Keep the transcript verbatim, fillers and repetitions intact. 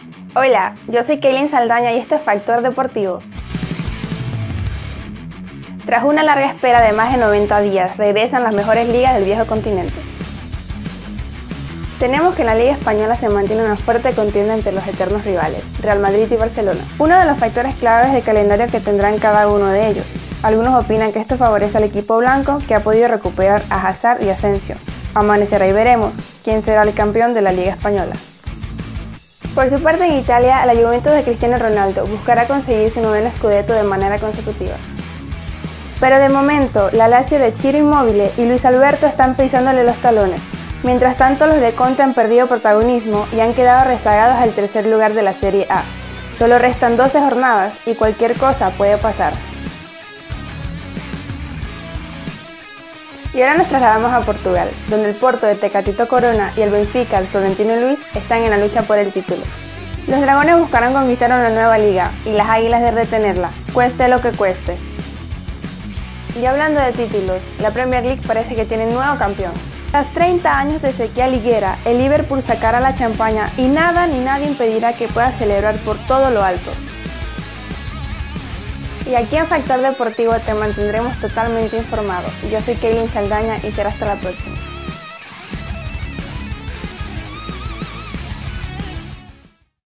Hola, yo soy Kaylin Saldaña y esto es Factor Deportivo. Tras una larga espera de más de noventa días, regresan las mejores ligas del viejo continente. Tenemos que en la Liga Española se mantiene una fuerte contienda entre los eternos rivales, Real Madrid y Barcelona. Uno de los factores claves de calendario que tendrán cada uno de ellos. Algunos opinan que esto favorece al equipo blanco, que ha podido recuperar a Hazard y Asensio. Amanecerá y veremos quién será el campeón de la Liga Española. Por su parte, en Italia, la Juventus de Cristiano Ronaldo buscará conseguir su noveno scudetto de manera consecutiva. Pero de momento, la Lazio de Ciro Immobile y Luis Alberto están pisándole los talones. Mientras tanto, los de Conte han perdido protagonismo y han quedado rezagados al tercer lugar de la Serie A. Solo restan doce jornadas y cualquier cosa puede pasar. Y ahora nos trasladamos a Portugal, donde el Porto de Tecatito Corona y el Benfica del Florentino Luis están en la lucha por el título. Los dragones buscarán conquistar una nueva liga y las águilas de retenerla, cueste lo que cueste. Y hablando de títulos, la Premier League parece que tiene nuevo campeón. Tras treinta años de sequía liguera, el Liverpool sacará la champaña y nada ni nadie impedirá que pueda celebrar por todo lo alto. Y aquí en Factor Deportivo te mantendremos totalmente informado. Yo soy Kaylin Saldaña y será hasta la próxima.